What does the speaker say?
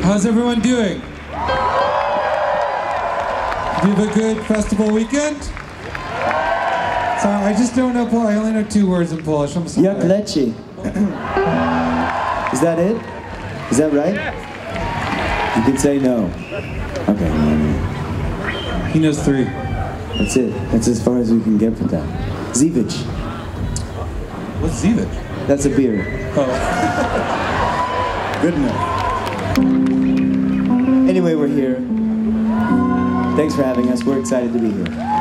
How's everyone doing? Do you have a good festival weekend? Sorry, I just don't know Polish. I only know 2 words in Polish. I'm sorry. Jak leci? Is that it? Is that right? You can say no. Okay. He knows 3. That's it. That's as far as we can get with that. Zivich. What's Zivich? That's a beer. Oh. Good enough. Anyway, we're here. Thanks for having us. We're excited to be here.